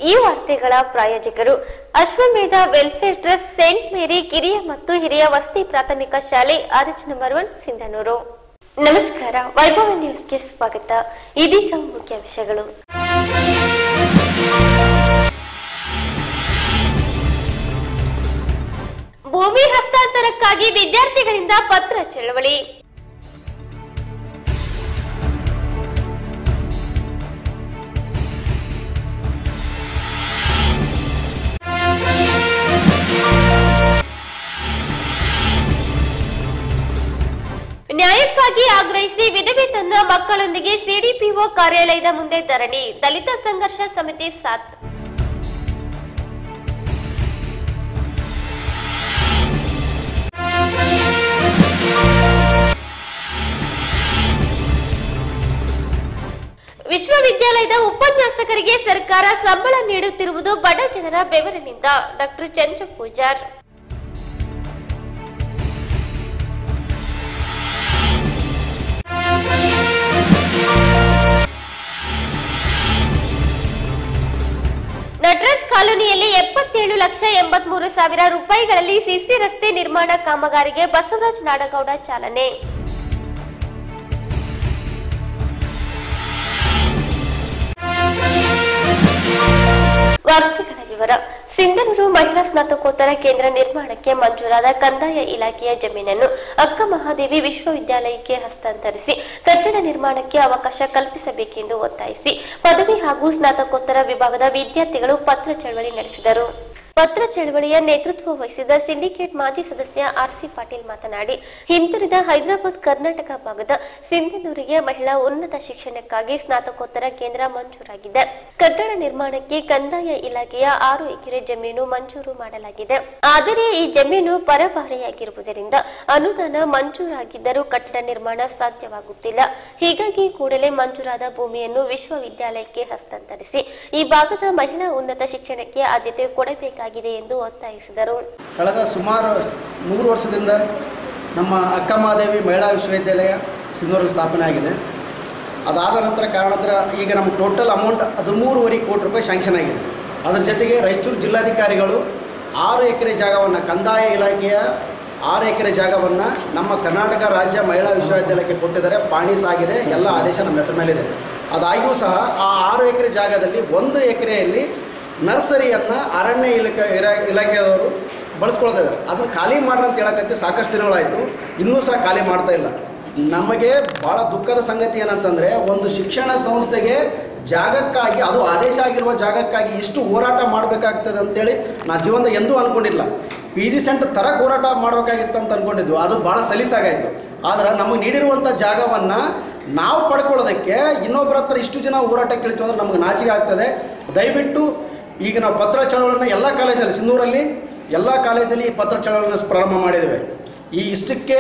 ಈ ವಾರ್ತೆಗಳ ಪ್ರಾಯೋಜಕರು ಅಶ್ವಮೇಧ ವೆಲ್ಫೇರ್ ಟ್ರಸ್ಟ್, ಸೇಂಟ್ ಮೇರಿ ಕಿರಿಯ ಮತ್ತು ಹಿರಿಯ ವಸತಿ ಪ್ರಾಥಮಿಕ ಶಾಲೆ, ಆರ್ಚ್ ನಂಬರ್ 1, ಸಿಂಧನೂರು. ನಮಸ್ಕಾರ, ವೈಭವ ನ್ಯೂಸ್ಗೆ ಸ್ವಾಗತ. ಇದೀಗ ಮುಖ್ಯಾಂಶಗಳು. ಭೂಮಿ ಹಸ್ತಾಂತರಕ್ಕಾಗಿ ವಿದ್ಯಾರ್ಥಿಗಳಿಂದ ಪತ್ರ ಚಳವಳಿ. ನ್ಯಾಯಕ್ಕಾಗಿ ಆಗ್ರಹಿಸಿ ವಿಧವೆ ತನ್ನ ಮಕ್ಕಳೊಂದಿಗೆ ಸಿಡಿಪಿಒ ಕಾರ್ಯಾಲಯದ ಮುಂದೆ ಧರಣಿ. ದಲಿತ ಸಂಘರ್ಷ ಸಮಿತಿ ಸಾಥ್. ವಿಶ್ವವಿದ್ಯಾಲಯದ ಉಪನ್ಯಾಸಕರಿಗೆ ಸರ್ಕಾರ ಸಂಬಳ ನೀಡುತ್ತಿರುವುದು ಬಡ ಜನರ ಬೆವರಿನಿಂದ. ಡಾಕ್ಟರ್ ಚಂದ್ರ ಪೂಜಾರ್. ನಟರಾಜ್ ಕಾಲೋನಿಯಲ್ಲಿ 77,83,000 ರೂಪಾಯಿಗಳಲ್ಲಿ ಸಿಸಿ ರಸ್ತೆ ನಿರ್ಮಾಣ ಕಾಮಗಾರಿಗೆ ಬಸವರಾಜ್ ನಾಡಗೌಡ ಚಾಲನೆ. ವಾರ್ತೆಗಳ ವಿವರ. ಸಿಂಧನೂರು ಮಹಿಳಾ ಸ್ನಾತಕೋತ್ತರ ಕೇಂದ್ರ ನಿರ್ಮಾಣಕ್ಕೆ ಮಂಜೂರಾದ ಕಂದಾಯ ಇಲಾಖೆಯ ಜಮೀನನ್ನು ಅಕ್ಕ ಮಹಾದೇವಿ ವಿಶ್ವವಿದ್ಯಾಲಯಕ್ಕೆ ಹಸ್ತಾಂತರಿಸಿ ಕಟ್ಟಡ ನಿರ್ಮಾಣಕ್ಕೆ ಅವಕಾಶ ಕಲ್ಪಿಸಬೇಕೆಂದು ಒತ್ತಾಯಿಸಿ ಪದವಿ ಹಾಗೂ ಸ್ನಾತಕೋತ್ತರ ವಿಭಾಗದ ವಿದ್ಯಾರ್ಥಿಗಳು ಪತ್ರ ಚಳವಳಿ ನಡೆಸಿದರು. ಪತ್ರ ಚಳವಳಿಯ ನೇತೃತ್ವ ವಹಿಸಿದ ಸಿಂಡಿಕೇಟ್ ಮಾಜಿ ಸದಸ್ಯ ಆರ್.ಸಿ. ಪಾಟೀಲ್ ಮಾತನಾಡಿ, ಹಿಂದುಳಿದ ಹೈದರಾಬಾದ್ ಕರ್ನಾಟಕ ಭಾಗದ ಸಿಂಧನೂರಿಗೆ ಮಹಿಳಾ ಉನ್ನತ ಶಿಕ್ಷಣಕ್ಕಾಗಿ ಸ್ನಾತಕೋತ್ತರ ಕೇಂದ್ರ ಮಂಜೂರಾಗಿದೆ. ಕಟ್ಟಡ ನಿರ್ಮಾಣಕ್ಕೆ ಕಂದಾಯ ಇಲಾಖೆಯ 6 ಎಕರೆ ಜಮೀನು ಮಂಜೂರು ಮಾಡಲಾಗಿದೆ. ಆದರೆ ಈ ಜಮೀನು ಪರಭಾರೆಯಾಗಿರುವುದರಿಂದ ಅನುದಾನ ಮಂಜೂರಾಗಿದ್ದರೂ ಕಟ್ಟಡ ನಿರ್ಮಾಣ ಸಾಧ್ಯವಾಗುತ್ತಿಲ್ಲ. ಹೀಗಾಗಿ ಕೂಡಲೇ ಮಂಜೂರಾದ ಭೂಮಿಯನ್ನು ವಿಶ್ವವಿದ್ಯಾಲಯಕ್ಕೆ ಹಸ್ತಾಂತರಿಸಿ ಈ ಭಾಗದ ಮಹಿಳಾ ಉನ್ನತ ಶಿಕ್ಷಣಕ್ಕೆ ಆದ್ಯತೆ ಕೊಡಬೇಕು ಎಂದು ಒತ್ತಾಯಿಸಿದರು. ಕಳೆದ ಸುಮಾರು 100 ವರ್ಷದಿಂದ ನಮ್ಮ ಅಕ್ಕ ಮಹಾದೇವಿ ಮಹಿಳಾ ವಿಶ್ವವಿದ್ಯಾಲಯ ಸಿಂಧನೂರಲ್ಲಿ ಸ್ಥಾಪನೆ ಆಗಿದೆ. ಅದಾದ ನಂತರ ಕಾರಣಾಂತರ ಈಗ ನಮಗೆ ಟೋಟಲ್ ಅಮೌಂಟ್ 13.5 ಕೋಟಿ ರೂಪಾಯಿ ಶಾಂಕ್ಷನ್ ಆಗಿದೆ. ಅದರ ಜೊತೆಗೆ ರಾಯಚೂರು ಜಿಲ್ಲಾಧಿಕಾರಿಗಳು 6 ಎಕರೆ ಜಾಗವನ್ನು, ಕಂದಾಯ ಇಲಾಖೆಯ 6 ಎಕರೆ ಜಾಗವನ್ನು ನಮ್ಮ ಕರ್ನಾಟಕ ರಾಜ್ಯ ಮಹಿಳಾ ವಿಶ್ವವಿದ್ಯಾಲಯಕ್ಕೆ ಕೊಟ್ಟಿದ್ದಾರೆ. ಪಾಣಿಸ್ ಆಗಿದೆ, ಎಲ್ಲ ಆದೇಶ ನಮ್ಮ ಹೆಸರು ಮೇಲಿದೆ. ಅದಾಗಿಯೂ ಸಹ ಆ 6 ಎಕರೆ ಜಾಗದಲ್ಲಿ 1 ಎಕರೆಯಲ್ಲಿ ನರ್ಸರಿಯನ್ನು ಅರಣ್ಯ ಇಲಾಖೆಯವರು ಬಳಸ್ಕೊಳ್ತಾ ಇದ್ದಾರೆ. ಅದನ್ನು ಖಾಲಿ ಮಾಡ್ರಿ ಅಂತ ಹೇಳೋಕ್ಕಂತೆ ಸಾಕಷ್ಟು ದಿನಗಳಾಯಿತು, ಇನ್ನೂ ಸಹ ಖಾಲಿ ಮಾಡ್ತಾ ಇಲ್ಲ. ನಮಗೆ ಭಾಳ ದುಃಖದ ಸಂಗತಿ ಏನಂತಂದರೆ, ಒಂದು ಶಿಕ್ಷಣ ಸಂಸ್ಥೆಗೆ ಜಾಗಕ್ಕಾಗಿ, ಅದು ಆದೇಶ ಆಗಿರುವ ಜಾಗಕ್ಕಾಗಿ ಇಷ್ಟು ಹೋರಾಟ ಮಾಡಬೇಕಾಗ್ತದೆ ಅಂತೇಳಿ ನಾ ಜೀವನದ ಎಂದೂ ಅಂದ್ಕೊಂಡಿಲ್ಲ. PG ಸೆಂಟರ್ ತರಕ್ಕೆ ಹೋರಾಟ ಮಾಡಬೇಕಾಗಿತ್ತು ಅಂತ ಅಂದ್ಕೊಂಡಿದ್ವು, ಅದು ಭಾಳ ಸಲೀಸಾಗಾಯಿತು. ಆದರೆ ನಮಗೆ ನೀಡಿರುವಂಥ ಜಾಗವನ್ನು ನಾವು ಪಡ್ಕೊಳ್ಳೋದಕ್ಕೆ ಇನ್ನೊಬ್ಬರ ಹತ್ರ ಇಷ್ಟು ಜನ ಹೋರಾಟಕ್ಕೆ ಇಳಿತು ಅಂದರೆ ನಮಗೆ ನಾಚಿಕೆ ಆಗ್ತದೆ. ದಯವಿಟ್ಟು ಈಗ ನಾವು ಪತ್ರ ಚಳವಳಿಯನ್ನು ಎಲ್ಲ ಕಾಲೇಜಲ್ಲಿ, ಸಿಂಧೂರಲ್ಲಿ ಎಲ್ಲ ಕಾಲೇಜಲ್ಲಿ ಈ ಪತ್ರ ಚಳವಳಿಯನ್ನು ಪ್ರಾರಂಭ ಮಾಡಿದ್ದೇವೆ. ಈ ಇಷ್ಟಕ್ಕೆ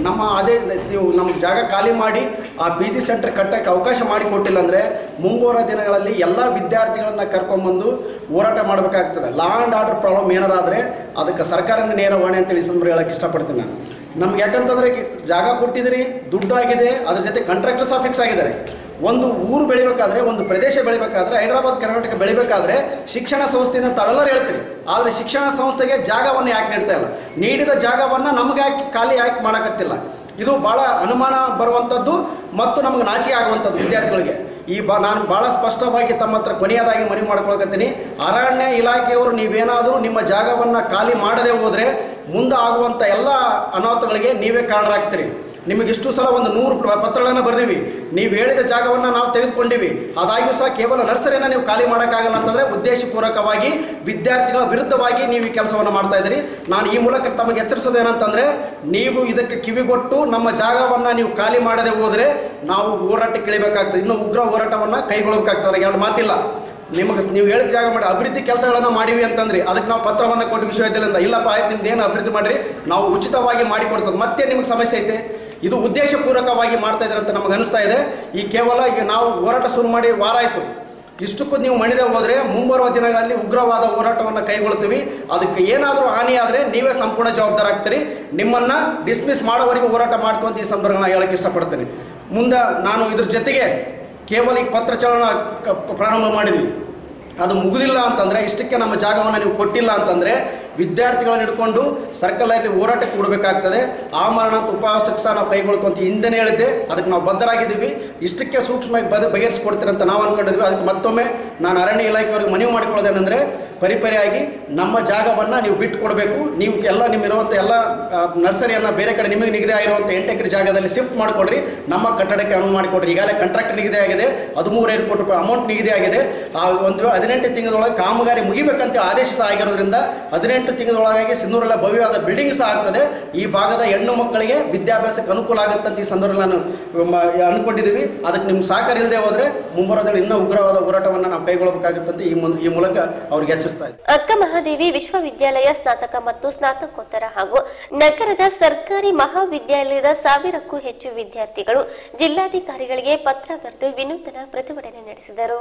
ನೀವು ನಮಗೆ ಜಾಗ ಖಾಲಿ ಮಾಡಿ ಆ PG ಸೆಂಟರ್ ಕಟ್ಟಕ್ಕೆ ಅವಕಾಶ ಮಾಡಿಕೊಟ್ಟಿಲ್ಲ ಅಂದರೆ ಮುಂಬರುವ ದಿನಗಳಲ್ಲಿ ಎಲ್ಲ ವಿದ್ಯಾರ್ಥಿಗಳನ್ನು ಕರ್ಕೊಂಡ್ಬಂದು ಹೋರಾಟ ಮಾಡಬೇಕಾಗ್ತದೆ. ಲಾ ಆ್ಯಂಡ್ ಆರ್ಡರ್ ಪ್ರಾಬ್ಲಮ್ ಏನಾರಾದರೆ ಅದಕ್ಕೆ ಸರ್ಕಾರನೇ ನೇರ ಹೊಣೆ ಅಂತೇಳಿ ಸಂದರ್ಭ ಹೇಳೋಕ್ಕೆ ಇಷ್ಟಪಡ್ತೀನಿ ನಾನು. ನಮ್ಗೆ ಯಾಕಂತಂದರೆ ಜಾಗ ಕೊಟ್ಟಿದ್ದೀರಿ, ದುಡ್ಡು ಆಗಿದೆ, ಅದ್ರ ಜೊತೆ ಕಾಂಟ್ರಾಕ್ಟರ್ ಸಹ ಫಿಕ್ಸ್ ಆಗಿದ್ದಾರೆ. ಒಂದು ಊರು ಬೆಳಿಬೇಕಾದ್ರೆ, ಒಂದು ಪ್ರದೇಶ ಬೆಳಿಬೇಕಾದ್ರೆ, ಹೈದರಾಬಾದ್ ಕರ್ನಾಟಕ ಬೆಳಿಬೇಕಾದ್ರೆ ಶಿಕ್ಷಣ ಸಂಸ್ಥೆಯಿಂದ ತಾವೆಲ್ಲರೂ ಹೇಳ್ತೀರಿ. ಆದರೆ ಶಿಕ್ಷಣ ಸಂಸ್ಥೆಗೆ ಜಾಗವನ್ನು ಯಾಕೆ ನೀಡ್ತಾ ಇಲ್ಲ? ನೀಡಿದ ಜಾಗವನ್ನು ನಮಗೆ ಯಾಕೆ ಖಾಲಿ ಯಾಕೆ ಮಾಡೋಕತ್ತಿಲ್ಲ? ಇದು ಭಾಳ ಅನುಮಾನ ಬರುವಂಥದ್ದು ಮತ್ತು ನಮಗೆ ನಾಚಿಕೆ ಆಗುವಂಥದ್ದು ವಿದ್ಯಾರ್ಥಿಗಳಿಗೆ. ನಾನು ಭಾಳ ಸ್ಪಷ್ಟವಾಗಿ ತಮ್ಮ ಹತ್ರ ಕೊನೆಯದಾಗಿ ಮನವಿ ಮಾಡ್ಕೊಳ್ಕತ್ತೀನಿ. ಅರಣ್ಯ ಇಲಾಖೆಯವರು ನೀವೇನಾದರೂ ನಿಮ್ಮ ಜಾಗವನ್ನು ಖಾಲಿ ಮಾಡದೆ ಹೋದರೆ ಮುಂದೆ ಆಗುವಂಥ ಎಲ್ಲ ಅನಾಹುತಗಳಿಗೆ ನೀವೇ ಕಾರಣರಾಗ್ತೀರಿ. ನಿಮಗಿಷ್ಟು ಸಲ ಒಂದು 100 ಪತ್ರಗಳನ್ನು ಬರೆದೀವಿ. ನೀವು ಹೇಳಿದ ಜಾಗವನ್ನು ನಾವು ತೆಗೆದುಕೊಂಡಿವಿ. ಅದಾಗಿಯೂ ಸಹ ಕೇವಲ ನರ್ಸರಿಯನ್ನು ನೀವು ಖಾಲಿ ಮಾಡೋಕ್ಕಾಗಲ್ಲ ಅಂತಂದರೆ ಉದ್ದೇಶಪೂರ್ವಕವಾಗಿ ವಿದ್ಯಾರ್ಥಿಗಳ ವಿರುದ್ಧವಾಗಿ ನೀವು ಈ ಕೆಲಸವನ್ನು ಮಾಡ್ತಾ ಇದ್ದೀರಿ. ನಾನು ಈ ಮೂಲಕ ತಮಗೆ ಎಚ್ಚರಿಸೋದು ಏನಂತಂದರೆ, ನೀವು ಇದಕ್ಕೆ ಕಿವಿಗೊಟ್ಟು ನಮ್ಮ ಜಾಗವನ್ನು ನೀವು ಖಾಲಿ ಮಾಡದೆ ಹೋದರೆ ನಾವು ಹೋರಾಟಕ್ಕೆ ಇಳಿಬೇಕಾಗ್ತದೆ. ಇನ್ನೂ ಉಗ್ರ ಹೋರಾಟವನ್ನು ಕೈಗೊಳ್ಳಬೇಕಾಗ್ತದೆ. 2 ಮಾತಿಲ್ಲ. ನೀವು ಹೇಳಿದ ಜಾಗ ಮಾಡಿ ಅಭಿವೃದ್ಧಿ ಕೆಲಸಗಳನ್ನು ಮಾಡಿವಿ ಅಂತಂದ್ರಿ, ಅದಕ್ಕೆ ನಾವು ಪತ್ರವನ್ನು ಕೊಟ್ಟು ವಿಶ್ವವಿದ್ಯಾಲಯದಿಂದ, ಇಲ್ಲಪ್ಪ ಆಯ್ತು ನಿಮ್ದು ಏನು ಅಭಿವೃದ್ಧಿ ಮಾಡಿರಿ, ನಾವು ಉಚಿತವಾಗಿ ಮಾಡಿಕೊಡ್ತದೆ. ಮತ್ತೆ ನಿಮಗೆ ಸಮಸ್ಯೆ ಐತೆ. ಇದು ಉದ್ದೇಶಪೂರ್ವಕವಾಗಿ ಮಾಡ್ತಾ ಇದ್ದಾರೆ ಅಂತ ನಮಗೆ ಅನಿಸ್ತಾ ಇದೆ. ಈಗ ನಾವು ಹೋರಾಟ ಶುರು ಮಾಡಿ ವಾರ ಆಯಿತು. ಇಷ್ಟಕ್ಕೂ ನೀವು ಮಣಿದೆ ಹೋದರೆ ಮುಂಬರುವ ದಿನಗಳಲ್ಲಿ ಉಗ್ರವಾದ ಹೋರಾಟವನ್ನು ಕೈಗೊಳ್ತೀವಿ. ಅದಕ್ಕೆ ಏನಾದರೂ ಹಾನಿಯಾದರೆ ನೀವೇ ಸಂಪೂರ್ಣ ಜವಾಬ್ದಾರಾಗ್ತೀರಿ. ನಿಮ್ಮನ್ನು ಡಿಸ್ಮಿಸ್ ಮಾಡೋವರೆಗೂ ಹೋರಾಟ ಮಾಡ್ತು ಅಂತ ಈ ಸಂದರ್ಭ ಹೇಳಕ್ಕೆ ಇಷ್ಟಪಡ್ತೀನಿ. ಮುಂದೆ ನಾನು ಇದ್ರ ಜೊತೆಗೆ ಕೇವಲ ಈ ಪತ್ರ ಚಳವಳಿ ಪ್ರಾರಂಭ ಮಾಡಿದ್ವಿ. ಅದು ಮುಗಿದಿಲ್ಲ ಅಂತಂದರೆ, ಇಷ್ಟಕ್ಕೆ ನಮ್ಮ ಜಾಗವನ್ನು ನೀವು ಕೊಟ್ಟಿಲ್ಲ ಅಂತಂದರೆ ವಿದ್ಯಾರ್ಥಿಗಳನ್ನು ಹಿಡ್ಕೊಂಡು ಸರ್ಕಲಲ್ಲಿ ಹೋರಾಟಕ್ಕೆ ಕೊಡಬೇಕಾಗ್ತದೆ. ಆ ಮರಣಾಂತ ಉಪವಾಸಕ್ಕೆ ಸಹ ನಾವು ಕೈಗೊಳ್ಳುವಂತ ಹಿಂದೆನೇ ಹೇಳಿದ್ದೆ, ಅದಕ್ಕೆ ನಾವು ಬದ್ಧರಾಗಿದ್ದೀವಿ. ಇಷ್ಟಕ್ಕೆ ಸೂಕ್ಷ್ಮವಾಗಿ ಬಗೆಹರಿಸಿಕೊಡ್ತೀರಂತ ನಾವು ಅಂದ್ಕೊಂಡಿದ್ವಿ. ಅದಕ್ಕೆ ಮತ್ತೊಮ್ಮೆ ನಾನು ಅರಣ್ಯ ಇಲಾಖೆಯವರಿಗೆ ಮನವಿ ಮಾಡಿಕೊಳ್ಳೋದೇನೆಂದರೆ, ಪರಿಪರಿಯಾಗಿ ನಮ್ಮ ಜಾಗವನ್ನು ನೀವು ಬಿಟ್ಟು ಕೊಡಬೇಕು. ನೀವು ಎಲ್ಲ ನಿಮ್ಮಿರುವಂಥ ಎಲ್ಲ ನರ್ಸರಿಯನ್ನು ಬೇರೆ ಕಡೆ ನಿಮಗೆ ನಿಗದಿ ಆಗಿರುವಂಥ 8 ಎಕರೆ ಜಾಗದಲ್ಲಿ ಶಿಫ್ಟ್ ಮಾಡಿಕೊಡ್ರಿ, ನಮ್ಮ ಕಟ್ಟಡಕ್ಕೆ ಅನುವು ಮಾಡಿಕೊಡ್ರಿ. ಈಗಾಗಲೇ ಕಾಂಟ್ರಾಕ್ಟ್ ನಿಗದಿ ಆಗಿದೆ, 13,500 ಕೋಟಿ ರೂಪಾಯಿ ಅಮೌಂಟ್ ನಿಗದಿ ಆಗಿದೆ. ಆ ಒಂದು 18 ತಿಂಗಳೊಳಗೆ ಕಾಮಗಾರಿ ಮುಗಿಬೇಕಂತ ಆದೇಶ ಸಹ ಆಗಿರೋದ್ರಿಂದ 18 ತಿಂಗಳೊಳಗಾಗಿ ಸಿನ್ನೂರಲ್ಲಿ ಭವ್ಯವಾದ ಬಿಲ್ಡಿಂಗ್ ಸಹ ಆಗ್ತದೆ. ಈ ಭಾಗದ ಹೆಣ್ಣು ಮಕ್ಕಳಿಗೆ ವಿದ್ಯಾಭ್ಯಾಸಕ್ಕೆ ಅನುಕೂಲ ಆಗುತ್ತಂತ ಈ ಸಂದರ್ಭದಲ್ಲಿ ನಾನು ಅಂದ್ಕೊಂಡಿದ್ದೀವಿ. ಅದಕ್ಕೆ ನಿಮ್ಮ ಸಹಕಾರ ಇಲ್ಲದೆ ಹೋದರೆ ಮುಂಬರೋದ್ರಲ್ಲಿ ಇನ್ನೂ ಉಗ್ರವಾದ ಹೋರಾಟವನ್ನು ನಾವು ಕೈಗೊಳ್ಳಬೇಕಾಗುತ್ತಂತ ಈ ಮೂಲಕ ಅವ್ರಿಗೆ ಎಚ್ಚರಿಸ್ತಾ ಇದ್ದೀವಿ. ಅಕ್ಕ ಮಹಾದೇವಿ ವಿಶ್ವವಿದ್ಯಾಲಯ ಸ್ನಾತಕ ಮತ್ತು ಸ್ನಾತಕೋತ್ತರ ಹಾಗೂ ನಗರದ ಸರ್ಕಾರಿ ಮಹಾವಿದ್ಯಾಲಯದ 1000ಕ್ಕೂ ಹೆಚ್ಚು ವಿದ್ಯಾರ್ಥಿಗಳು ಜಿಲ್ಲಾಧಿಕಾರಿಗಳಿಗೆ ಪತ್ರ ಬರೆದು ವಿನೂತನ ಪ್ರತಿಭಟನೆ ನಡೆಸಿದರು.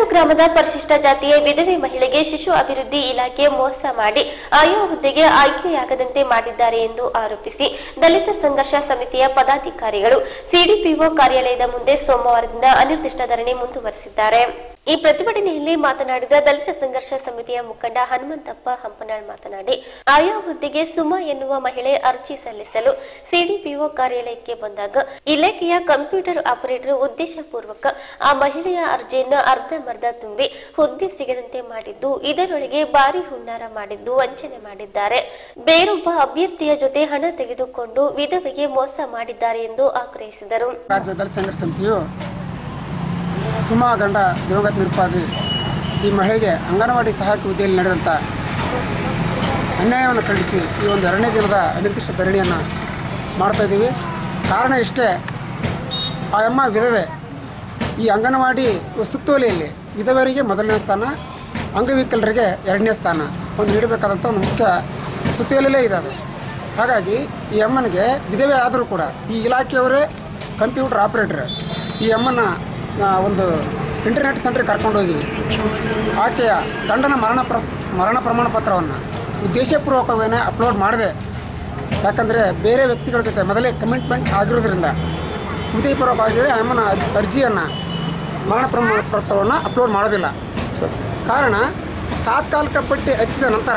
ಗ್ರಾಮದ ಪರಿಶಿಷ್ಟ ಜಾತಿಯ ವಿಧವೆ ಮಹಿಳೆಗೆ ಶಿಶು ಅಭಿವೃದ್ಧಿ ಇಲಾಖೆ ಮೋಸ ಮಾಡಿ ಆಯಾ ಹುದ್ದೆಗೆ ಆಯ್ಕೆಯಾಗದಂತೆ ಮಾಡಿದ್ದಾರೆ ಎಂದು ಆರೋಪಿಸಿ ದಲಿತ ಸಂಘರ್ಷ ಸಮಿತಿಯ ಪದಾಧಿಕಾರಿಗಳು ಸಿಡಿಪಿಒ ಕಾರ್ಯಾಲಯದ ಮುಂದೆ ಸೋಮವಾರದಿಂದ ಅನಿರ್ದಿಷ್ಟ ಧರಣಿ ಮುಂದುವರೆಸಿದ್ದಾರೆ. ಈ ಪ್ರತಿಭಟನೆಯಲ್ಲಿ ಮಾತನಾಡಿದ ದಲಿತ ಸಂಘರ್ಷ ಸಮಿತಿಯ ಮುಖಂಡ ಹನುಮಂತಪ್ಪ ಹಂಪನಾಳ್ ಮಾತನಾಡಿ, ಆಯಾ ಹುದ್ದೆಗೆ ಸುಮಾ ಎನ್ನುವ ಮಹಿಳೆ ಅರ್ಜಿ ಸಲ್ಲಿಸಲು ಸಿಡಿಪಿಒ ಕಾರ್ಯಾಲಯಕ್ಕೆ ಬಂದಾಗ ಇಲಾಖೆಯ ಕಂಪ್ಯೂಟರ್ ಆಪರೇಟರ್ ಉದ್ದೇಶಪೂರ್ವಕ ಆ ಮಹಿಳೆಯ ಅರ್ಜಿಯನ್ನು ಅರ್ಧಂಬರ್ಧ ತುಂಬಿ ಹುದ್ದೆ ಸಿಗದಂತೆ ಮಾಡಿದ್ದು, ಇದರೊಳಗೆ ಭಾರಿ ಹುನ್ನಾರ ಮಾಡಿದ್ದು ವಂಚನೆ ಮಾಡಿದ್ದಾರೆ. ಬೇರೊಬ್ಬ ಅಭ್ಯರ್ಥಿಯ ಜೊತೆ ಹಣ ತೆಗೆದುಕೊಂಡು ವಿಧವೆಗೆ ಮೋಸ ಮಾಡಿದ್ದಾರೆ ಎಂದು ಆಗ್ರಹಿಸಿದರು. ರಾಜ್ಯ ದಲಿತ ಸಂಘರ್ಷ ಸಮಿತಿಯು ಸುಮಾ ಗಂಡ ದಿವಂಗತ ನಿರುಪಾದಿ ಈ ಮಹಿಳೆಗೆ ಅಂಗನವಾಡಿ ಸಹಾಯಕ ಹುದ್ದೆಯಲ್ಲಿ ನಡೆದಂಥ ಅನ್ಯಾಯವನ್ನು ಖಂಡಿಸಿ ಈ ಒಂದು 2ನೇ ದಿನದ ಅನಿರ್ದಿಷ್ಟ ಧರಣಿಯನ್ನು ಮಾಡ್ತಾಯಿದ್ದೀವಿ. ಕಾರಣ ಇಷ್ಟೇ, ಆ ಅಮ್ಮ ವಿಧವೆ. ಈ ಅಂಗನವಾಡಿ ಸುತ್ತೋಲೆಯಲ್ಲಿ ವಿಧವೆಯರಿಗೆ 1ನೇ ಸ್ಥಾನ, ಅಂಗವಿಕಲರಿಗೆ 2ನೇ ಸ್ಥಾನ ಒಂದು ನೀಡಬೇಕಾದಂಥ ಒಂದು ಮುಖ್ಯ ಸುತ್ತೋಲೆಯಲ್ಲೇ ಇದೆ ಅದು. ಹಾಗಾಗಿ ಈ ಅಮ್ಮನಿಗೆ ವಿಧವೆ ಆದರೂ ಕೂಡ ಈ ಇಲಾಖೆಯವರೇ ಕಂಪ್ಯೂಟರ್ ಆಪರೇಟರ್ ಈ ಅಮ್ಮನ ಒಂದು ಇಂಟರ್ನೆಟ್ ಸೆಂಟ್ರಿಗೆ ಕರ್ಕೊಂಡೋಗಿ ಆಕೆಯ ಗಂಡನ ಮರಣ ಪ್ರಮಾಣ ಪತ್ರವನ್ನು ಉದ್ದೇಶಪೂರ್ವಕವೇನೇ ಅಪ್ಲೋಡ್ ಮಾಡಿದೆ. ಯಾಕಂದರೆ ಬೇರೆ ವ್ಯಕ್ತಿಗಳ ಜೊತೆ ಮೊದಲೇ ಕಮಿಟ್ಮೆಂಟ್ ಆಗಿರೋದ್ರಿಂದ ಉದ್ದೇಶಪೂರ್ವಕವಾಗಿ ಅಮ್ಮನ ಅರ್ಜಿಯನ್ನು ಮರಣ ಪ್ರಮಾಣ ಪತ್ರವನ್ನು ಅಪ್ಲೋಡ್ ಮಾಡೋದಿಲ್ಲ. ಕಾರಣ ತಾತ್ಕಾಲಿಕ ಪಟ್ಟಿ ಹಚ್ಚಿದ ನಂತರ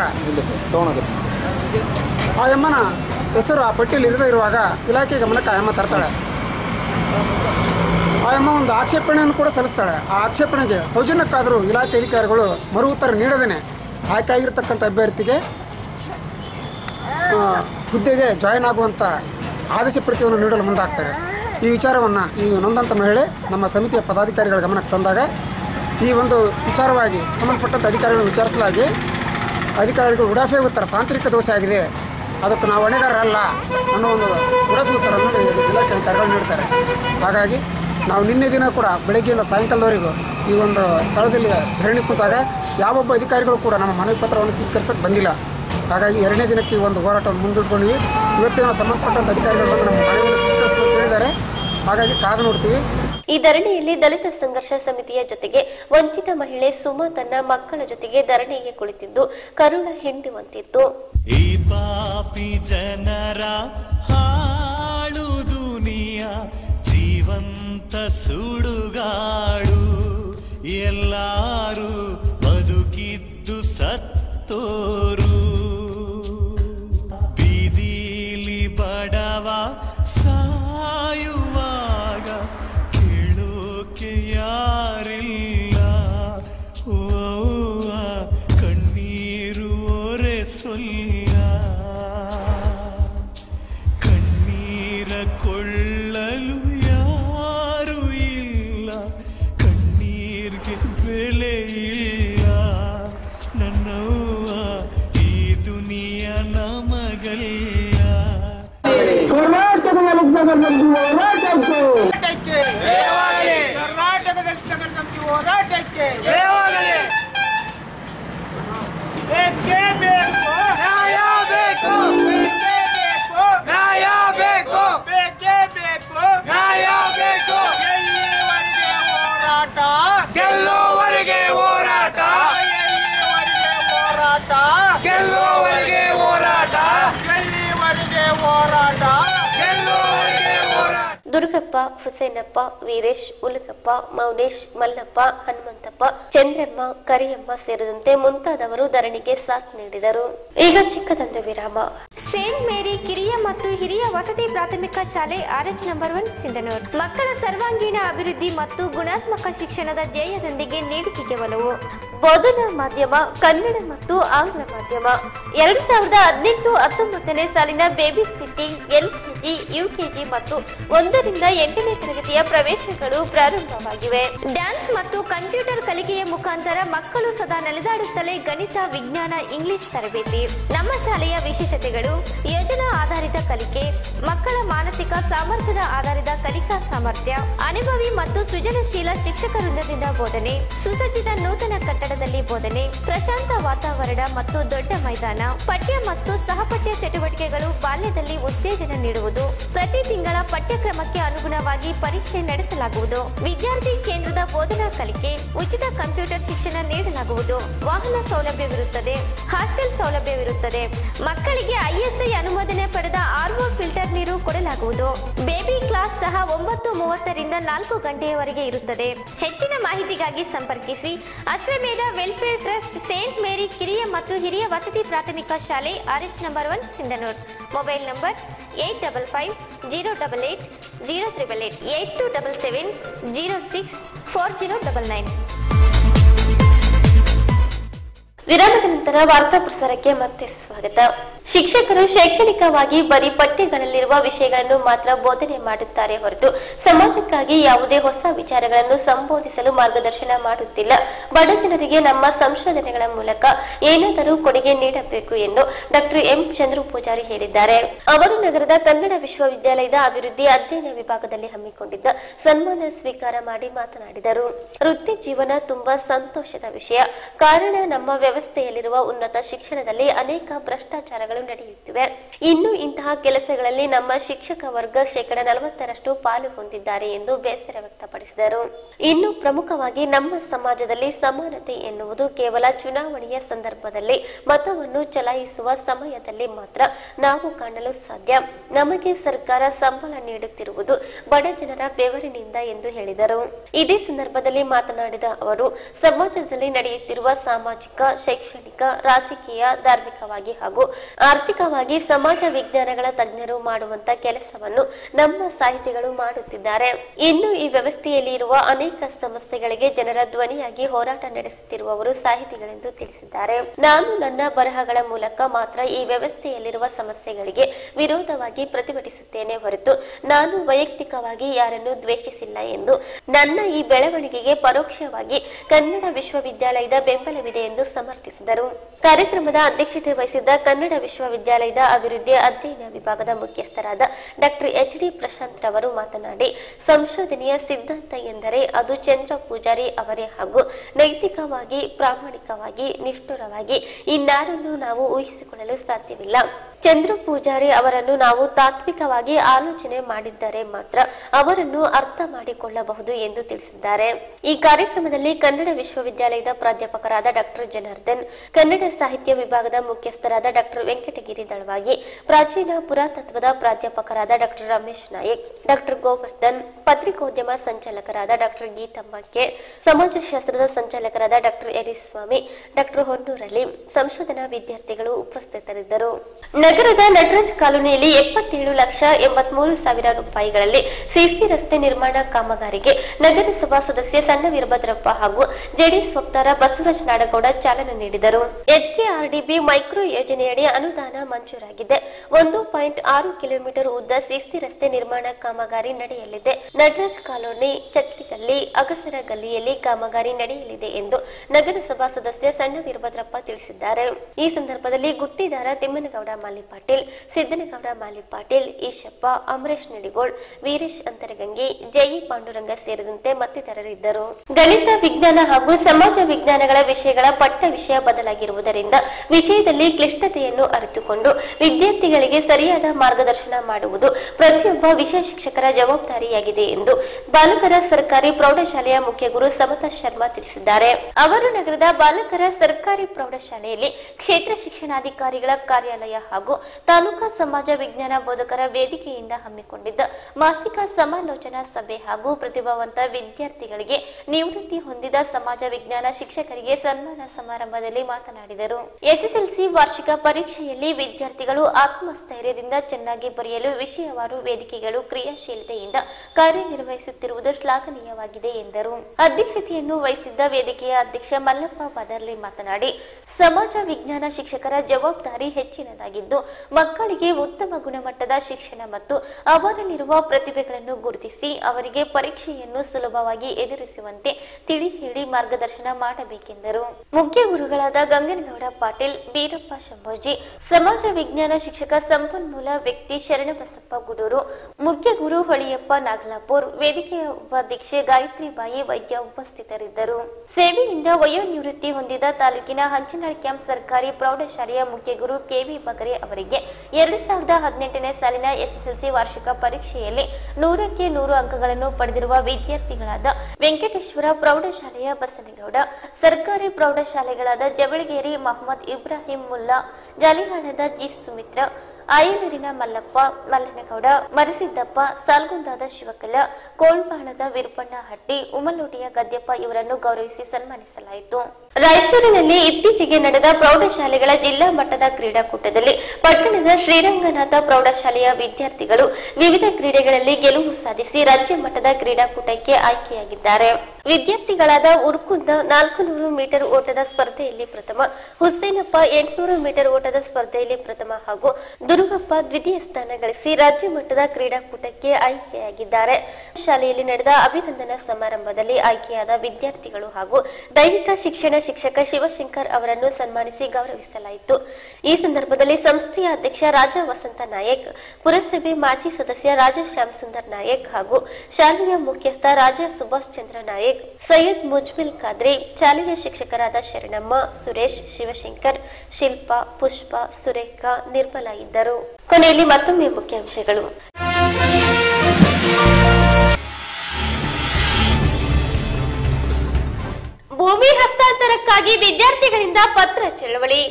ಆ ಅಮ್ಮನ ಹೆಸರು ಆ ಪಟ್ಟಿಯಲ್ಲಿ ಇರದೇ ಇರುವಾಗ ಇಲಾಖೆ ಗಮನಕ್ಕೆ ಆ ಅಮ್ಮ ತರ್ತಾಳೆ. ಆ ಅಮ್ಮ ಒಂದು ಆಕ್ಷೇಪಣೆಯನ್ನು ಕೂಡ ಸಲ್ಲಿಸ್ತಾಳೆ. ಆ ಆಕ್ಷೇಪಣೆಗೆ ಸೌಜನ್ಯಕ್ಕಾದರೂ ಇಲಾಖೆ ಅಧಿಕಾರಿಗಳು ಮರು ಉತ್ತರ ನೀಡದೇ ಆಯ್ಕೆ ಆಗಿರ್ತಕ್ಕಂಥ ಅಭ್ಯರ್ಥಿಗೆ ಹುದ್ದೆಗೆ ಜಾಯಿನ್ ಆಗುವಂಥ ಆದೇಶ ಪ್ರತಿಯನ್ನು ನೀಡಲು ಮುಂದಾಗ್ತಾರೆ. ಈ ವಿಚಾರವನ್ನು ಈ ನೊಂದಂಥ ಮಹಿಳೆ ನಮ್ಮ ಸಮಿತಿಯ ಪದಾಧಿಕಾರಿಗಳ ಗಮನಕ್ಕೆ ತಂದಾಗ ಈ ಒಂದು ವಿಚಾರವಾಗಿ ಸಂಬಂಧಪಟ್ಟಂಥ ಅಧಿಕಾರಿಗಳನ್ನು ವಿಚಾರಿಸಲಾಗಿ ಅಧಿಕಾರಿಗಳು ಉಡಾಫೆ ಉತ್ತರ ತಾಂತ್ರಿಕ ದೋಷ ಆಗಿದೆ, ಅದಕ್ಕೆ ನಾವು ಹೊಣೆಗಾರರಲ್ಲ ಅನ್ನೋ ಒಂದು ಉಡಾಫೆ ಉತ್ತರವನ್ನು ಇಲಾಖೆ ಅಧಿಕಾರಿಗಳು ನೀಡ್ತಾರೆ. ಹಾಗಾಗಿ ನಾವು ನಿನ್ನೆ ದಿನ ಕೂಡ ಬೆಳಗ್ಗೆಯಿಂದ ಸಾಯಂಕಾಲದವರೆಗೂ ಈ ಒಂದು ಸ್ಥಳದಲ್ಲಿ ಧರಣಿ ಕೂತಾಗ ಯಾವೊಬ್ಬ ಅಧಿಕಾರಿಗಳು ಕೂಡ ನಮ್ಮ ಮನವಿ ಪತ್ರವನ್ನು ಸ್ವೀಕರಿಸಕ್ಕೆ ಬಂದಿಲ್ಲ. ಹಾಗಾಗಿ 2ನೇ ದಿನಕ್ಕೆ ಈ ಒಂದು ಹೋರಾಟವನ್ನು ಮುಂದೂಡ್ಕೊಂಡಿವಿ. ಇವತ್ತಿನ ಸಂಬಂಧಪಟ್ಟಂಥ ಅಧಿಕಾರಿಗಳು ನಮ್ಮ ಮನವಿಯನ್ನು ಸ್ವೀಕರಿಸಲು ಹೇಳಿದ್ದಾರೆ. ಹಾಗಾಗಿ ಕಾದು ನೋಡ್ತೀವಿ. ಈ ಧರಣಿಯಲ್ಲಿ ದಲಿತ ಸಂಘರ್ಷ ಸಮಿತಿಯ ಜೊತೆಗೆ ವಂಚಿತ ಮಹಿಳೆ ಸುಮಾ ತನ್ನ ಮಕ್ಕಳ ಜೊತೆಗೆ ಧರಣಿಗೆ ಕುಳಿತಿದ್ದು ಕರುಳ ಹಿಂಡುವಂತಿತ್ತು. ಈ ಪಾಪಿ ಜನರ ಹಾಳು ದುನಿಯಾ ಜೀವಂತ ಸುಡುಗಾಡು, ಎಲ್ಲಾರು ಬದುಕಿದ್ದು ಸತ್ತೋರು, ಬೀದಿಲಿ ಬಡವ ಸಾಯುವಾಗ ಕೇಳೋಕೆ ಯಾರಿಲ್ಲ. ಓ ಕಣ್ಣೀರು ಒರೆಸೊಲ್ಲ, ಕಣ್ಣೀರ ಕೊಳ್ಳಲು ಯಾರು ಇಲ್ಲ, ಕಣ್ಣೀರ್ಗೆ ಬೆಲೆ ಇಲ್ಲ. ನನ್ನವ್ವ ಈ ದುನಿಯ ನಮಗಲ್ಲ. ಕರ್ನಾಟಕದ ಹೋರಾಟಕ್ಕೆ ಬೇಕೇ ಬೇಕು, ನ್ಯಾಯ ಬೇಕು, ನ್ಯಾಯ ಬೇಕು, ಬೇಕೇ ಬೇಕು, ನ್ಯಾಯ ಬೇಕು. ಗೆಲ್ಲುವವರೆಗೆ ಹೋರಾಟ, ಗೆಲ್ಲುವವರೆಗೆ ಹೋರಾಟ, ಗೆಲ್ಲುವವರೆಗೆ ಹೋರಾಟ, ಗೆಲ್ಲುವವರೆಗೆ ಹೋರಾಟ. ದುರ್ಗಪ್ಪ, ಹುಸೇನಪ್ಪ, ವೀರೇಶ್, ಉಲಗಪ್ಪ, ಮೌನೇಶ್, ಮಲ್ಲಪ್ಪ, ಹನುಮಂತಪ್ಪ, ಚಂದ್ರಮ್ಮ, ಕರಿಯಮ್ಮ ಸೇರಿದಂತೆ ಮುಂತಾದವರು ಧರಣಿಗೆ ಸಾಥ್ ನೀಡಿದರು. ಈಗ ಚಿಕ್ಕದೊಂದು ವಿರಾಮ. ಸೇಂಟ್ ಮೇರಿ ಕಿರಿಯ ಮತ್ತು ಹಿರಿಯ ವಸತಿ ಪ್ರಾಥಮಿಕ ಶಾಲೆ RH ನಂಬರ್ 1 ಸಿಂಧನೂರು ಮಕ್ಕಳ ಸರ್ವಾಂಗೀಣ ಅಭಿವೃದ್ಧಿ ಮತ್ತು ಗುಣಾತ್ಮಕ ಶಿಕ್ಷಣದ ಧ್ಯೇಯದೊಂದಿಗೆ ನೀಡಿಕೆಗೆ ಒಲವು. ಬೋಧನಾ ಮಾಧ್ಯಮ ಕನ್ನಡ ಮತ್ತು ಆಂಗ್ಲ ಮಾಧ್ಯಮ. 2018-19ನೇ ಸಾಲಿನ ಬೇಬಿ ಸಿಟ್ಟಿಂಗ್, LKG, UKG ಮತ್ತು 1ರಿಂದ 8ನೇ ತರಗತಿಯ ಪ್ರವೇಶಗಳು ಪ್ರಾರಂಭವಾಗಿವೆ. ಡ್ಯಾನ್ಸ್ ಮತ್ತು ಕಂಪ್ಯೂಟರ್ ಕಲಿಕೆಯ ಮುಖಾಂತರ ಮಕ್ಕಳು ಸದಾ ನಡೆದಾಡುತ್ತಲೇ ಗಣಿತ, ವಿಜ್ಞಾನ, ಇಂಗ್ಲಿಷ್ ತರಬೇತಿ. ನಮ್ಮ ಶಾಲೆಯ ವಿಶೇಷತೆಗಳು: ಯೋಜನಾ ಆಧಾರಿತ ಕಲಿಕೆ, ಮಕ್ಕಳ ಮಾನಸಿಕ ಸಾಮರ್ಥ್ಯದ ಆಧಾರಿತ ಕಲಿಕಾ ಸಾಮರ್ಥ್ಯ, ಅನುಭವಿ ಮತ್ತು ಸೃಜನಶೀಲ ಶಿಕ್ಷಕ ವೃಂದದಿಂದ ಬೋಧನೆ, ಸುಸಜ್ಜಿತ ನೂತನ ಕಟ್ಟಡದಲ್ಲಿ ಬೋಧನೆ, ಪ್ರಶಾಂತ ವಾತಾವರಣ ಮತ್ತು ದೊಡ್ಡ ಮೈದಾನ, ಪಠ್ಯ ಮತ್ತು ಸಹಪಠ್ಯ ಚಟುವಟಿಕೆಗಳು, ಬಾಲ್ಯದಲ್ಲಿ ಉತ್ತೇಜನ ನೀಡುವುದು, ನಡೆಸಲಾಗುವುದು. ಪ್ರತಿ ತಿಂಗಳ ಪಠ್ಯಕ್ರಮಕ್ಕೆ ಅನುಗುಣವಾಗಿ ಪರೀಕ್ಷೆ ನಡೆಸಲಾಗುವುದು. ವಿದ್ಯಾರ್ಥಿ ಕೇಂದ್ರದ ಬೋಧನಾ ಕಲಿಕೆ, ಉಚಿತ ಕಂಪ್ಯೂಟರ್ ಶಿಕ್ಷಣ ನೀಡಲಾಗುವುದು. ವಾಹನ ಸೌಲಭ್ಯವಿರುತ್ತದೆ. ಹಾಸ್ಟೆಲ್ ಸೌಲಭ್ಯವಿರುತ್ತದೆ. ಮಕ್ಕಳಿಗೆ ISI ಅನುಮೋದನೆ ಪಡೆದ RO ಫಿಲ್ಟರ್ ನೀರು ಕೊಡಲಾಗುವುದು. ಬೇಬಿ ಕ್ಲಾಸ್ ಸಹ 9:30 ರಿಂದ 4 ಗಂಟೆಯವರೆಗೆ ಇರುತ್ತದೆ. ಹೆಚ್ಚಿನ ಮಾಹಿತಿಗಾಗಿ ಸಂಪರ್ಕಿಸಿ ಅಶ್ವಮೇಧ ವೆಲ್ಫೇರ್ ಟ್ರಸ್ಟ್, ಸೇಂಟ್ ಮೇರಿ ಕಿರಿಯ ಮತ್ತು ಹಿರಿಯ ವಸತಿ ಪ್ರಾಥಮಿಕ ಶಾಲೆ, RH number 1, Sindhanur. Mobile number 855088 088 8277 064099. ವಿರಾಮದ ನಂತರ ವಾರ್ತಾ ಪ್ರಸಾರಕ್ಕೆ ಮತ್ತೆ ಸ್ವಾಗತ. ಶಿಕ್ಷಕರು ಶೈಕ್ಷಣಿಕವಾಗಿ ಬರೀ ಪಠ್ಯಗಳಲ್ಲಿರುವ ವಿಷಯಗಳನ್ನು ಮಾತ್ರ ಬೋಧನೆ ಮಾಡುತ್ತಾರೆ ಹೊರತು ಸಮಾಜಕ್ಕಾಗಿ ಯಾವುದೇ ಹೊಸ ವಿಚಾರಗಳನ್ನು ಸಂಬೋಧಿಸಲು ಮಾರ್ಗದರ್ಶನ ಮಾಡುತ್ತಿಲ್ಲ. ಬಡ ಜನರಿಗೆ ನಮ್ಮ ಸಂಶೋಧನೆಗಳ ಮೂಲಕ ಏನಾದರೂ ಕೊಡುಗೆ ನೀಡಬೇಕು ಎಂದು ಡಾಕ್ಟರ್ ಎಂ ಚಂದ್ರು ಪೂಜಾರಿ ಹೇಳಿದ್ದಾರೆ. ಅವರು ನಗರದ ಕನ್ನಡ ವಿಶ್ವವಿದ್ಯಾಲಯದ ಅಭಿವೃದ್ಧಿ ಅಧ್ಯಯನ ವಿಭಾಗದಲ್ಲಿ ಹಮ್ಮಿಕೊಂಡಿದ್ದ ಸನ್ಮಾನ ಸ್ವೀಕಾರ ಮಾಡಿ ಮಾತನಾಡಿದರು. ವೃತ್ತಿ ಜೀವನ ತುಂಬಾ ಸಂತೋಷದ ವಿಷಯ. ಕಾರಣ ನಮ್ಮ ವ್ಯವಸ್ಥೆಯಲ್ಲಿರುವ ಉನ್ನತ ಶಿಕ್ಷಣದಲ್ಲಿ ಅನೇಕ ಭ್ರಷ್ಟಾಚಾರಗಳು ನಡೆಯುತ್ತಿವೆ. ಇನ್ನು ಇಂತಹ ಕೆಲಸಗಳಲ್ಲಿ ನಮ್ಮ ಶಿಕ್ಷಕ ವರ್ಗ 40% ಪಾಲು ಹೊಂದಿದ್ದಾರೆ ಎಂದು ಬೇಸರ ವ್ಯಕ್ತಪಡಿಸಿದರು. ಇನ್ನು ಪ್ರಮುಖವಾಗಿ ನಮ್ಮ ಸಮಾಜದಲ್ಲಿ ಸಮಾನತೆ ಎನ್ನುವುದು ಕೇವಲ ಚುನಾವಣೆಯ ಸಂದರ್ಭದಲ್ಲಿ ಮತವನ್ನು ಚಲಾಯಿಸುವ ಸಮಯದಲ್ಲಿ ಮಾತ್ರ ನಾವು ಕಾಣಲು ಸಾಧ್ಯ. ನಮಗೆ ಸರ್ಕಾರ ಸಂಬಳ ನೀಡುತ್ತಿರುವುದು ಬಡ ಜನರ ಬೆವರಿನಿಂದ ಎಂದು ಹೇಳಿದರು. ಇದೇ ಸಂದರ್ಭದಲ್ಲಿ ಮಾತನಾಡಿದ ಅವರು, ಸಮಾಜದಲ್ಲಿ ನಡೆಯುತ್ತಿರುವ ಸಾಮಾಜಿಕ, ಶೈಕ್ಷಣಿಕ, ರಾಜಕೀಯ, ಧಾರ್ಮಿಕವಾಗಿ ಹಾಗೂ ಆರ್ಥಿಕವಾಗಿ ಸಮಾಜ ವಿಜ್ಞಾನಗಳ ತಜ್ಞರು ಮಾಡುವಂತ ಕೆಲಸವನ್ನು ನಮ್ಮ ಸಾಹಿತಿಗಳು ಮಾಡುತ್ತಿದ್ದಾರೆ. ಇನ್ನು ಈ ವ್ಯವಸ್ಥೆಯಲ್ಲಿ ಇರುವ ಅನೇಕ ಸಮಸ್ಯೆಗಳಿಗೆ ಜನರ ಧ್ವನಿಯಾಗಿ ಹೋರಾಟ ನಡೆಸುತ್ತಿರುವವರು ಸಾಹಿತಿಗಳೆಂದು ತಿಳಿಸಿದ್ದಾರೆ. ನಾನು ನನ್ನ ಬರಹಗಳ ಮೂಲಕ ಮಾತ್ರ ಈ ವ್ಯವಸ್ಥೆಯಲ್ಲಿರುವ ಸಮಸ್ಯೆಗಳಿಗೆ ವಿರೋಧವಾಗಿ ಪ್ರತಿಭಟಿಸುತ್ತೇನೆ ಹೊರತು ನಾನು ವೈಯಕ್ತಿಕವಾಗಿ ಯಾರನ್ನು ದ್ವೇಷಿಸಿಲ್ಲ ಎಂದು, ನನ್ನ ಈ ಬೆಳವಣಿಗೆಗೆ ಪರೋಕ್ಷವಾಗಿ ಕನ್ನಡ ವಿಶ್ವವಿದ್ಯಾಲಯದ ಬೆಂಬಲವಿದೆ ಎಂದು ಸಮರ್ಥಿಸಿದರು. ಕಾರ್ಯಕ್ರಮದ ಅಧ್ಯಕ್ಷತೆ ವಹಿಸಿದ್ದ ಕನ್ನಡ ವಿಶ್ವವಿದ್ಯಾಲಯದ ಅಭಿವೃದ್ಧಿ ಅಧ್ಯಯನ ವಿಭಾಗದ ಮುಖ್ಯಸ್ಥರಾದ ಡಾಕ್ಟರ್ HD ಪ್ರಶಾಂತ್ ರವರು ಮಾತನಾಡಿ, ಸಂಶೋಧನೆಯ ಸಿದ್ಧಾಂತ ಎಂದರೆ ಅದು ಚಂದ್ರ ಪೂಜಾರಿ ಅವರೇ ಹಾಗೂ ನೈತಿಕವಾಗಿ, ಪ್ರಾಮಾಣಿಕವಾಗಿ, ನಿಷ್ಠುರವಾಗಿ ಇನ್ನಾರನ್ನು ನಾವು ಊಹಿಸಿಕೊಳ್ಳಲು ಸಾಧ್ಯವಿಲ್ಲ. ಚಂದ್ರ ಪೂಜಾರಿ ಅವರನ್ನು ನಾವು ತಾತ್ವಿಕವಾಗಿ ಆಲೋಚನೆ ಮಾಡಿದ್ದರೆ ಮಾತ್ರ ಅವರನ್ನು ಅರ್ಥ ಮಾಡಿಕೊಳ್ಳಬಹುದು ಎಂದು ತಿಳಿಸಿದ್ದಾರೆ. ಈ ಕಾರ್ಯಕ್ರಮದಲ್ಲಿ ಕನ್ನಡ ವಿಶ್ವವಿದ್ಯಾಲಯದ ಪ್ರಾಧ್ಯಾಪಕರಾದ ಡಾಕ್ಟರ್ ಜನಾರ್ದನ್, ಕನ್ನಡ ಸಾಹಿತ್ಯ ವಿಭಾಗದ ಮುಖ್ಯಸ್ಥರಾದ ಡಾಕ್ಟರ್ ವೆಂಕಟಗಿರಿ ದಳವಾಯಿ, ಪ್ರಾಚೀನ ಪುರಾತತ್ವದ ಪ್ರಾಧ್ಯಾಪಕರಾದ ಡಾಕ್ಟರ್ ರಮೇಶ್ ನಾಯಕ್, ಡಾಕ್ಟರ್ ಗೋವರ್ಧನ್, ಪತ್ರಿಕೋದ್ಯಮ ಸಂಚಾಲಕರಾದ ಡಾಕ್ಟರ್ ಗೀತಮ್ಮ ಕೆ, ಸಮಾಜಶಾಸ್ತ್ರದ ಸಂಚಾಲಕರಾದ ಡಾಕ್ಟರ್ ಎರಿಸ್ವಾಮಿ, ಡಾಕ್ಟರ್ ಹೊನ್ನೂರಲಿ, ಸಂಶೋಧನಾ ವಿದ್ಯಾರ್ಥಿಗಳು ಉಪಸ್ಥಿತರಿದ್ದರು. ನಗರದ ನಟರಾಜ್ ಕಾಲೋನಿಯಲ್ಲಿ 77,83,000 ರೂಪಾಯಿಗಳಲ್ಲಿ ಸಿಸಿ ರಸ್ತೆ ನಿರ್ಮಾಣ ಕಾಮಗಾರಿಗೆ ನಗರಸಭಾ ಸದಸ್ಯ ಸಣ್ಣ ವೀರಭದ್ರಪ್ಪ ಹಾಗೂ ಜೆಡಿಎಸ್ ವಕ್ತಾರ ಬಸವರಾಜ್ ನಾಡಗೌಡ ಚಾಲನೆ ನೀಡಿದರು. HKRDB ಮೈಕ್ರೋ ಯೋಜನೆಯಡಿ ಅನುದಾನ ಮಂಜೂರಾಗಿದೆ. 1.6 ಕಿಲೋಮೀಟರ್ ಉದ್ದ ಸಿಸಿ ರಸ್ತೆ ನಿರ್ಮಾಣ ಕಾಮಗಾರಿ ನಡೆಯಲಿದೆ. ನಟರಾಜ್ ಕಾಲೋನಿ, ಚಕ್ಲಿಗಲ್ಲಿ, ಅಗಸರ ಗಲ್ಲಿಯಲ್ಲಿ ಕಾಮಗಾರಿ ನಡೆಯಲಿದೆ ಎಂದು ನಗರಸಭಾ ಸದಸ್ಯ ಸಣ್ಣ ವೀರಭದ್ರಪ್ಪ ತಿಳಿಸಿದ್ದಾರೆ. ಈ ಸಂದರ್ಭದಲ್ಲಿ ಗುತ್ತಿದಾರ ತಿಮ್ಮನಗೌಡ ಮಾಲಿಪಾಟೀಲ್, ಸಿದ್ದನಗೌಡ ಮಾಲಿಪಾಟೀಲ್, ಈಶಪ್ಪ, ಅಮರೇಶ್ ನಡಿಗೋಳ್, ವೀರೇಶ್ ಅಂತರಗಂಗಿ, ಜೈ ಪಾಂಡುರಂಗ ಸೇರಿದಂತೆ ಮತ್ತಿತರರಿದ್ದರು. ಗಣಿತ, ವಿಜ್ಞಾನ ಹಾಗೂ ಸಮಾಜ ವಿಜ್ಞಾನಗಳ ವಿಷಯಗಳ ಪಠ್ಯ ವಿಷಯ ಬದಲಾಗಿರುವುದರಿಂದ ವಿಷಯದಲ್ಲಿ ಕ್ಲಿಷ್ಟತೆಯನ್ನು ಅರಿತುಕೊಂಡು ವಿದ್ಯಾರ್ಥಿಗಳಿಗೆ ಸರಿಯಾದ ಮಾರ್ಗದರ್ಶನ ಮಾಡುವುದು ಪ್ರತಿಯೊಬ್ಬ ವಿಷಯ ಶಿಕ್ಷಕರ ಜವಾಬ್ದಾರಿಯಾಗಿದೆ ಎಂದು ಬಾಲಕರ ಸರ್ಕಾರಿ ಪ್ರೌಢಶಾಲೆಯ ಮುಖ್ಯ ಗುರು ಸಮತಾ ಶರ್ಮಾ ತಿಳಿಸಿದ್ದಾರೆ. ಅವರು ನಗರದ ಬಾಲಕರ ಸರ್ಕಾರಿ ಪ್ರೌಢಶಾಲೆಯಲ್ಲಿ ಕ್ಷೇತ್ರ ಶಿಕ್ಷಣಾಧಿಕಾರಿಗಳ ಕಾರ್ಯಾಲಯ ಹಾಗೂ ತಾಲೂಕಾ ಸಮಾಜ ವಿಜ್ಞಾನ ಬೋಧಕರ ವೇದಿಕೆಯಿಂದ ಹಮ್ಮಿಕೊಂಡಿದ್ದ ಮಾಸಿಕ ಸಮಾಲೋಚನಾ ಸಭೆ ಹಾಗೂ ಪ್ರತಿಭಾವಂತ ವಿದ್ಯಾರ್ಥಿಗಳಿಗೆ ನಿವೃತ್ತಿ ಹೊಂದಿದ ಸಮಾಜ ವಿಜ್ಞಾನ ಶಿಕ್ಷಕರಿಗೆ ಸನ್ಮಾನ ಸಮಾರಂಭದಲ್ಲಿ ಮಾತನಾಡಿದರು. SSLC ವಾರ್ಷಿಕ ಪರೀಕ್ಷೆಯಲ್ಲಿ ವಿದ್ಯಾರ್ಥಿಗಳು ಆತ್ಮಸ್ಥೈರ್ಯದಿಂದ ಚೆನ್ನಾಗಿ ಬರೆಯಲು ವಿಷಯವಾರು ವೇದಿಕೆಗಳು ಕ್ರಿಯಾಶೀಲತೆಯಿಂದ ಕಾರ್ಯನಿರ್ವಹಿಸುತ್ತಿರುವುದು ಶ್ಲಾಘನೀಯವಾಗಿದೆ ಎಂದರು. ಅಧ್ಯಕ್ಷತೆಯನ್ನು ವಹಿಸಿದ್ದ ವೇದಿಕೆಯ ಅಧ್ಯಕ್ಷ ಮಲ್ಲಪ್ಪ ಬದರ್ಲಿ ಮಾತನಾಡಿ, ಸಮಾಜ ವಿಜ್ಞಾನ ಶಿಕ್ಷಕರ ಜವಾಬ್ದಾರಿ ಹೆಚ್ಚಿನದಾಗಿದ್ದು ಮಕ್ಕಳಿಗೆ ಉತ್ತಮ ಗುಣಮಟ್ಟದ ಶಿಕ್ಷಣ ಮತ್ತು ಅವರಲ್ಲಿರುವ ಪ್ರತಿಭೆಗಳನ್ನು ಗುರುತಿಸಿ ಅವರಿಗೆ ಪರೀಕ್ಷೆಯನ್ನು ಸುಲಭವಾಗಿ ಎದುರಿಸುವಂತೆ ತಿಳಿ ಹೇಳಿ ಮಾರ್ಗದರ್ಶನ ಮಾಡಬೇಕೆಂದರು. ಮುಖ್ಯ ಗುರುಗಳಾದ ಗಂಗನಗೌಡ ಪಾಟೀಲ್, ಬೀರಪ್ಪ ಶಂಭೋಜಿ, ಸಮಾಜ ವಿಜ್ಞಾನ ಶಿಕ್ಷಕ ಸಂಪನ್ಮೂಲ ವ್ಯಕ್ತಿ ಶರಣಬಸಪ್ಪ ಗುಡೂರು, ಮುಖ್ಯ ಗುರು ಹೊಳಿಯಪ್ಪ ನಾಗಲಾಪುರ್, ವೇದಿಕೆಯ ಉಪಾಧ್ಯಕ್ಷೆ ಗಾಯತ್ರಿಬಾಯಿ ವೈದ್ಯ ಉಪಸ್ಥಿತರಿದ್ದರು. ಸೇವೆಯಿಂದ ವಯೋನಿವೃತ್ತಿ ಹೊಂದಿದ ತಾಲೂಕಿನ ಹಂಚನಾಳ್ ಕ್ಯಾಂಪ್ ಸರ್ಕಾರಿ ಪ್ರೌಢಶಾಲೆಯ ಮುಖ್ಯ ಗುರು ಕೆವಿ ಬಗರೆ ಅವರಿಗೆ 2018ನೇ ಸಾಲಿನ ಎಸ್ಎಸ್ಎಲ್ಸಿ ವಾರ್ಷಿಕ ಪರೀಕ್ಷೆಯಲ್ಲಿ 100ಕ್ಕೆ 100 ಅಂಕಗಳನ್ನು ಪಡೆದಿರುವ ವಿದ್ಯಾರ್ಥಿಗಳಾದ ವೆಂಕಟೇಶ್ವರ ಪ್ರೌಢಶಾಲೆಯ ಬಸನಗೌಡ, ಸರ್ಕಾರಿ ಪ್ರೌಢಶಾಲೆಗಳಾದ ಜವಳಗೇರಿ ಮಹಮ್ಮದ್ ಇಬ್ರಾಹಿಂ ಮುಲ್ಲಾ, ಜಾಲಿಹಾಣದ ಜಿ ಸುಮಿತ್ರ, ಆಯನೂರಿನ ಮಲ್ಲಪ್ಪ, ಮಲ್ಲನಗೌಡ, ಮರಸಿದ್ದಪ್ಪ, ಸಾಲ್ಗುಂದಾದ ಶಿವಕಲ, ಕೋಳ್ಬಾಣದ ವಿರುಪಣ್ಣಹಟ್ಟಿ, ಉಮಲೋಟಿಯ ಗದ್ಯಪ್ಪ ಇವರನ್ನು ಗೌರವಿಸಿ ಸನ್ಮಾನಿಸಲಾಯಿತು. ರಾಯಚೂರಿನಲ್ಲಿ ಇತ್ತೀಚೆಗೆ ನಡೆದ ಪ್ರೌಢಶಾಲೆಗಳ ಜಿಲ್ಲಾ ಮಟ್ಟದ ಕ್ರೀಡಾಕೂಟದಲ್ಲಿ ಪಟ್ಟಣದ ಶ್ರೀರಂಗನಾಥ ಪ್ರೌಢಶಾಲೆಯ ವಿದ್ಯಾರ್ಥಿಗಳು ವಿವಿಧ ಕ್ರೀಡೆಗಳಲ್ಲಿ ಗೆಲುವು ಸಾಧಿಸಿ ರಾಜ್ಯ ಮಟ್ಟದ ಕ್ರೀಡಾಕೂಟಕ್ಕೆ ಆಯ್ಕೆಯಾಗಿದ್ದಾರೆ. ವಿದ್ಯಾರ್ಥಿಗಳಾದ ಉರ್ಕುಂದ 400 ಮೀಟರ್ ಓಟದ ಸ್ಪರ್ಧೆಯಲ್ಲಿ ಪ್ರಥಮ, ಹುಸೇನಪ್ಪ 800 ಮೀಟರ್ ಓಟದ ಸ್ಪರ್ಧೆಯಲ್ಲಿ ಪ್ರಥಮ ಹಾಗೂ ದುರ್ಗಪ್ಪ ದ್ವಿತೀಯ ಸ್ಥಾನ ಗಳಿಸಿ ರಾಜ್ಯ ಮಟ್ಟದ ಕ್ರೀಡಾಕೂಟಕ್ಕೆ ಆಯ್ಕೆಯಾಗಿದ್ದಾರೆ. ಶಾಲೆಯಲ್ಲಿ ನಡೆದ ಅಭಿನಂದನಾ ಸಮಾರಂಭದಲ್ಲಿ ಆಯ್ಕೆಯಾದ ವಿದ್ಯಾರ್ಥಿಗಳು ಹಾಗೂ ದೈಹಿಕ ಶಿಕ್ಷಣ ಶಿಕ್ಷಕ ಶಿವಶಂಕರ್ ಅವರನ್ನು ಸನ್ಮಾನಿಸಿ ಗೌರವಿಸಲಾಯಿತು. ಈ ಸಂದರ್ಭದಲ್ಲಿ ಸಂಸ್ಥೆಯ ಅಧ್ಯಕ್ಷ ರಾಜ ವಸಂತ ನಾಯಕ್, ಪುರಸಭೆ ಮಾಜಿ ಸದಸ್ಯ ರಾಜ ಶ್ಯಾಮಸುಂದರ್ ನಾಯಕ್ ಹಾಗೂ ಶಾಲೆಯ ಮುಖ್ಯಸ್ಥ ರಾಜ ಸುಭಾಷ್ ಚಂದ್ರ ನಾಯಕ್, ಸೈಯದ್ ಮುಜ್ಮಿಲ್ ಖಾದ್ರಿ, ಶಾಲೆಯ ಶಿಕ್ಷಕರಾದ ಶರಣಮ್ಮ, ಸುರೇಶ್, ಶಿವಶಂಕರ್, ಶಿಲ್ಪಾ, ಪುಷ್ಪ, ಸುರೇಖಾ, ನಿರ್ಮಲಾ ಇದ್ದರು. ಕೊನೆಯಲ್ಲಿ ಮತ್ತೊಮ್ಮೆ ಮುಖ್ಯಾಂಶಗಳು. ಭೂಮಿ ಹಸ್ತಾಂತರಕ್ಕಾಗಿ ವಿದ್ಯಾರ್ಥಿಗಳಿಂದ ಪತ್ರ ಚಳವಳಿ.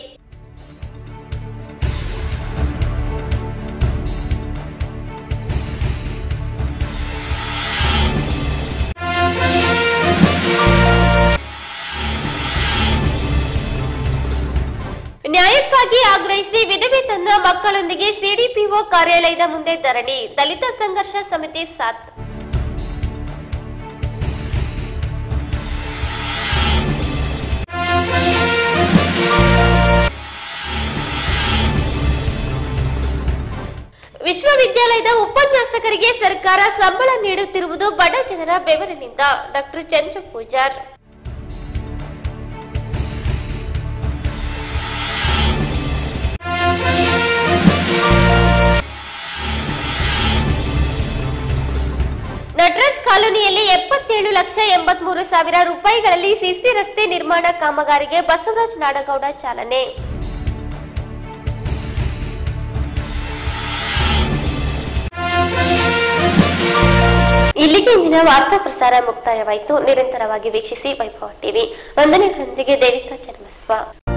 ನ್ಯಾಯಕ್ಕಾಗಿ ಆಗ್ರಹಿಸಿ ವಿಧವೆ ತನ್ನ ಮಕ್ಕಳೊಂದಿಗೆ ಸಿಡಿಪಿಒ ಕಾರ್ಯಾಲಯದ ಮುಂದೆ ಧರಣಿ, ದಲಿತ ಸಂಘರ್ಷ ಸಮಿತಿ ಸಾಥ್. ವಿಶ್ವವಿದ್ಯಾಲಯದ ಉಪನ್ಯಾಸಕರಿಗೆ ಸರ್ಕಾರ ಸಂಬಳ ನೀಡುತ್ತಿರುವುದು ಬಡ ಜನರ ಬೆವರಿನಿಂದ, ಡಾಕ್ಟರ್ ಚಂದ್ರ ಪೂಜಾರ್. ನಟರಾಜ್ ಕಾಲೋನಿಯಲ್ಲಿ 77,83,000 ರೂಪಾಯಿಗಳಲ್ಲಿ ಸಿಸಿ ರಸ್ತೆ ನಿರ್ಮಾಣ ಕಾಮಗಾರಿಗೆ ಬಸವರಾಜ್ ನಾಡಗೌಡ ಚಾಲನೆ. ಇಲ್ಲಿಗೆ ಇಂದಿನ ವಾರ್ತಾ ಪ್ರಸಾರ ಮುಕ್ತಾಯವಾಯಿತು. ನಿರಂತರವಾಗಿ ವೀಕ್ಷಿಸಿ ವೈಭವ ಟಿವಿ. ವಂದನೆಗಳೊಂದಿಗೆ ದೇವಿಕಾ ಚನ್ನಬಸವ.